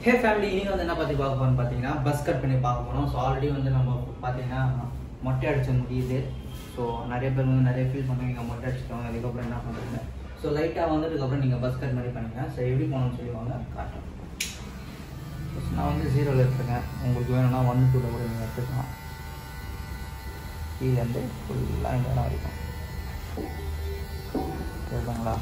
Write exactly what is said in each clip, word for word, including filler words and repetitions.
ஹே family, இன்னைக்கு வந்து என்ன பற்றி பார்க்க போகிறோம்னு பார்த்தீங்கன்னா பஸ் கட் பண்ணி பார்க்க போகிறோம். ஸோ ஆல்ரெடி வந்து நம்ம பார்த்தீங்கன்னா மொட்டை அடிச்ச முடியுது. ஸோ நிறைய பேர் வந்து நிறைய ஃபீல் பண்ணுவீங்க மொட்டை அடிச்சிட்டோம், அதுக்கப்புறம் என்ன பண்ணுறீங்க. ஸோ லைட்டாக வந்ததுக்கப்புறம் நீங்கள் பஸ் கட் மாதிரி பண்ணுங்கள். ஸோ எப்படி போகணும்னு சொல்லுவாங்க காட்டும். நான் வந்து ஜீரோவில் எடுத்துருக்கேன், உங்களுக்கு வேணும்னா ஒன் டூவில் கூட நீங்கள் எடுத்துக்கலாம். இது வந்து ஃபுல்லாக இந்த இடம் வரைக்கும் கேட்குங்களா.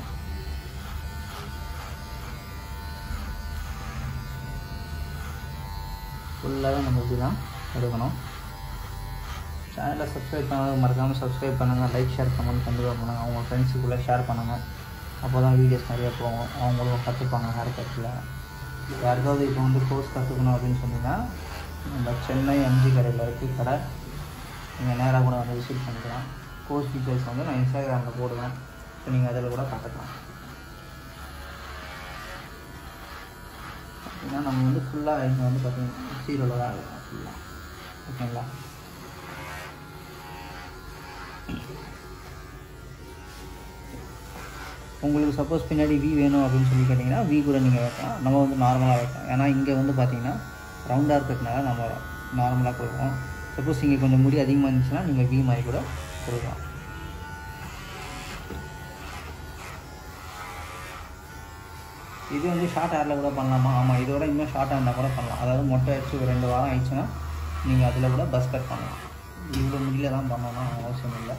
ஃபுல்லாகவே நம்ம இப்படி தான் எடுக்கணும். சேனலை சப்ஸ்கிரைப் பண்ணாத மறக்காமல் சப்ஸ்கிரைப் பண்ணுங்கள். லைக் ஷேர் கமெண்ட் கண்டிப்பாக பண்ணுங்கள். அவங்க ஃப்ரெண்ட்ஸுக்குள்ளே ஷேர் பண்ணுங்கள். அப்போ தான் வீடியோஸ் நிறைய போகும், அவங்களும் கற்றுப்பாங்க ஹேர் கட்டில். யாருக்காவது இப்போ வந்து கோர்ஸ் கற்றுக்கணும் அப்படின்னு சொன்னீங்கன்னா நம்ம சென்னை எம்ஜி கடையில் இருக்குது கடை, நீங்கள் நேராக கூட வந்து விசிட் பண்ணிக்கலாம். கோர்ஸ் டீட்டெயில்ஸ் வந்து நான் இன்ஸ்டாகிராமில் போடுவேன், ஸோ நீங்கள் அதில் கூட கற்றுக்கலாம். ஏன்னா நம்ம வந்து ஃபுல்லாக இங்கே வந்து பார்த்தீங்கன்னா ஜீரோவில் தான் இருக்கும் ஃபுல்லாக. ஓகேங்களா. உங்களுக்கு சப்போஸ் பின்னாடி வி வேணும் அப்படின்னு சொல்லி கேட்டிங்கன்னா வி கூட நீங்கள் வைக்கலாம். நம்ம வந்து நார்மலாக வைக்கலாம். ஏன்னா இங்கே வந்து பார்த்தீங்கன்னா ரவுண்டாக இருக்கிறதுனால நம்ம நார்மலாக கொடுப்போம். சப்போஸ் இங்கே கொஞ்சம் முடி அதிகமாக இருந்துச்சுன்னா நீங்கள் வி மாதிரி கூட கொடுக்கலாம். இது வந்து ஷார்ட் ஹேரில் கூட பண்ணலாமா? ஆமாம், இதோட இன்னும் ஷார்ட்டாக இருந்தால் கூட பண்ணலாம். அதாவது மொட்டை அடிச்சு ஒரு ரெண்டு வாரம் ஆயிடுச்சுன்னா நீங்கள் அதில் கூட பஸ் கட் பண்ணலாம். இவ்வளோ முடியல தான் பண்ணணும் அவசியம் இல்லை.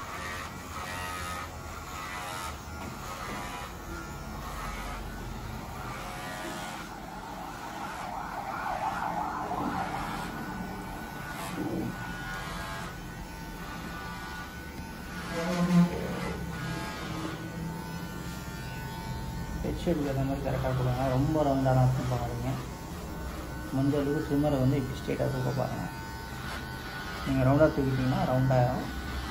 ஹெட்ஷெட் அந்த மாதிரி கரெக்டாக கொடுங்க. ரொம்ப ரவுண்டாக இருக்கும் பாருங்க. மஞ்சள் அளவுக்கு ஸ்லிம்மரை வந்து இப்படி ஸ்ட்ரெயிட்டாக தூக்க பாருங்கள். நீங்கள் ரவுண்டாக தூக்கிட்டிங்கன்னா ரவுண்டாகிடும்.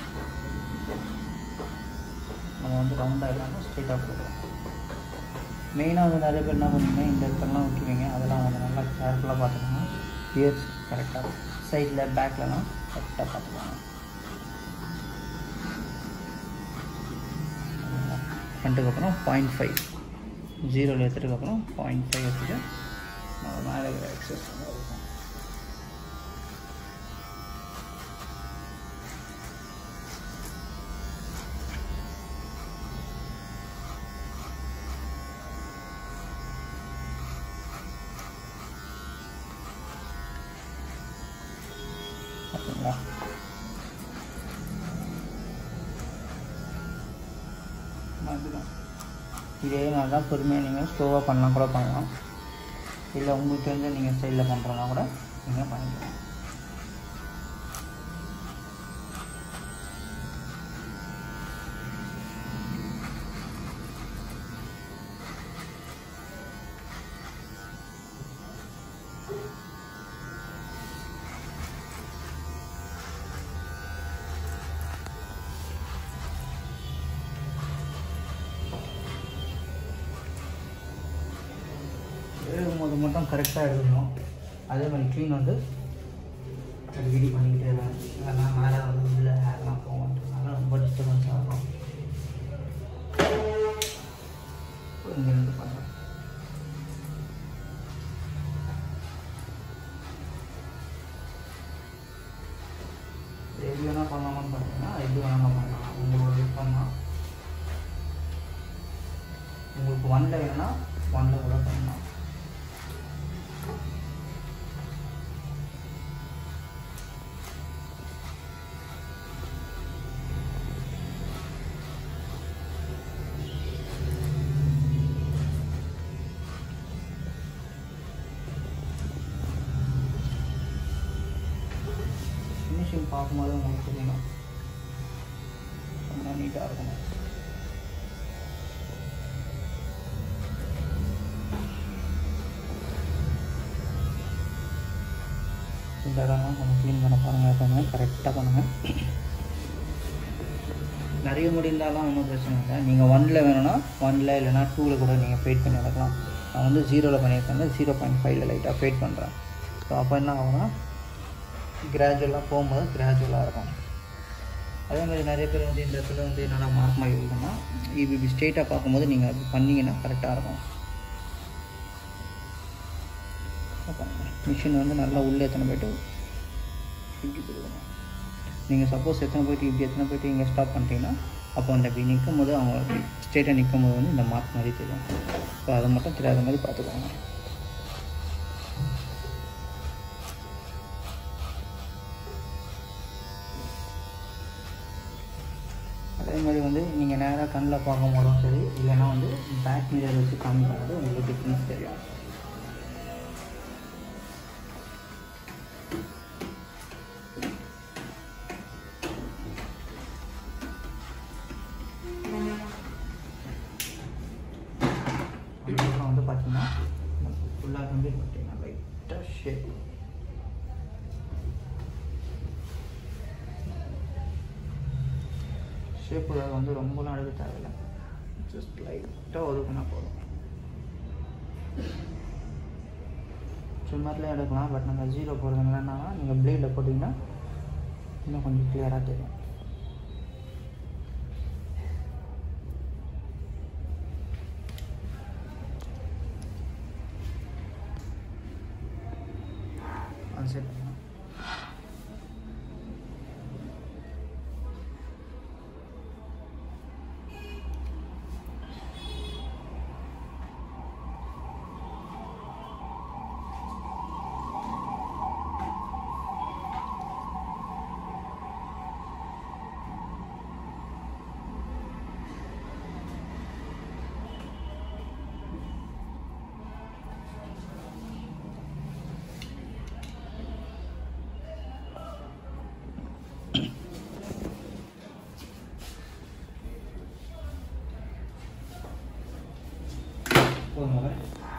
நம்ம வந்து ரவுண்டாக இல்லாமல் ஸ்ட்ரெயிட்டாக கொடுக்குறோம். மெயினாக வந்து நிறைய பேர் என்ன பண்ணுவீங்க, இந்த இடத்துலலாம் வைக்கிறீங்க, அதெல்லாம் வந்து நல்லா கேர்ஃபுல்லாக பார்த்துக்கோங்க. இயர்ஸ் கரெக்டாக சைடில் பேக்லலாம் கரெக்டாக பார்த்துக்கோங்க. ஃப்ரண்ட்டுக்கு அப்புறம் பாயிண்ட் ஃபைவ் ஜீரோவில் எடுத்துகிட்டதுக்கப்புறம் பாயிண்ட் ஃபைவ் எடுத்துகிட்டு நம்ம மேலே இருக்கிற எக்ஸஸ் இருக்கும். ஓகேங்களா. அதுதான் இதே மாதிரி தான் பொறுமையாக நீங்கள் ஸ்லோவாக பண்ணலாம் கூட பண்ணலாம். இல்லை உங்களுக்கு தெரிஞ்ச நீங்கள் ஸ்டைலில் பண்ணுறோன்னா கூட நீங்கள் பண்ணிக்கலாம். எழுதும்போது மட்டும் கரெக்டாக எழுதணும். அதே மாதிரி க்ளீன் வந்து அடிக்கடி பண்ணிக்கிட்டே தான். ஏன்னா மேலே வந்து உள்ள ஹேர்லாம் போகன்றதுனால ரொம்ப டிஸ்டர்பன்ஸ் ஆகும். இங்கேருந்து பண்ணுறேன். எப்படி வேணால் பண்ணலாமான்னு பார்த்தீங்கன்னா எப்படி வேணாலும் பண்ணலாம். உங்களோட விருப்பம் தான். உங்களுக்கு ஒன்ல வேணும்னா ஒன்ல கூட பண்ணலாம். ஃபினிஷிங் பார்க்கும்போது உங்களுக்கு தெரியும் ரொம்ப நீட்டாக இருக்கணும். இந்த இடம்லாம் கொஞ்சம் க்ளீன் பண்ண பாருங்கள். எப்பவுமே கரெக்டாக பண்ணுங்கள். நிறைய முடி இருந்தாலும் ஒன்றும் பிரச்சனை இல்லை. நீங்கள் ஒன்னில் வேணும்னா ஒன்னில் இல்லைனா டூவில் கூட நீங்கள் ஃபேட் பண்ணி எடுக்கலாம். நான் வந்து ஜீரோவில் பண்ணியிருக்கேன், ஜீரோ பாயிண்ட் ஃபைவ்ல லைட்டாக ஃபேட் பண்ணுறேன். ஸோ அப்போ என்ன ஆகும்னா கிராஜுவலாக போகும்போது கிராஜுவலாக இருக்கும். அதே மாதிரி நிறைய பேர் வந்து இந்த இடத்துல வந்து என்னென்ன மார்க் மாதிரி இருக்குன்னா இப்படி ஸ்ட்ரெயிட்டாக பார்க்கும்போது நீங்கள் அப்படி பண்ணிங்கன்னா கரெக்டாக இருக்கும். மிஷின் வந்து நல்லா உள்ளே எத்தனை போய்ட்டு இப்படி கொடுக்கணும். நீங்கள் சப்போஸ் எத்தனை போய்ட்டு இப்படி எத்தனை போய்ட்டு இங்கே ஸ்டாப் பண்ணிட்டீங்கன்னா அப்போ அந்த இப்படி நிற்கும் போது அவங்க ஸ்ட்ரெயிட்டாக நிற்கும் போது வந்து இந்த மார்க் மாதிரி தெரியும். ஸோ அதை மட்டும் தெரியாத மாதிரி பார்த்துக்கோங்க. அதே மாதிரி வந்து நீங்கள் நேராக கண்ணில் பார்க்கும் போதும் சரி, இல்லைன்னா வந்து பேக் மிரர் வச்சு காமிக்கும் போது உங்களுக்கு டிஃப்ரென்ஸ் தெரியும். அதுக்கப்புறம் வந்து பார்த்தீங்கன்னா ஃபுல்லாக வந்து பார்த்தீங்கன்னா லைட்டாக ஷேப் ஷேப்புக்காக வந்து ரொம்பலாம் எடுக்க தேவையில்லை. ஜஸ்ட் லைட்டாக ஒதுக்குனா போதும். சும்மாரில் எடுக்கலாம். பட் நம்ம ஜீரோ போடுறதுனால என்னன்னா நீங்கள் ப்ளேடில் போட்டிங்கன்னா இன்னும் கொஞ்சம் கிளியராக தெரியும். அது செட் பண்ணலாம். போதும்.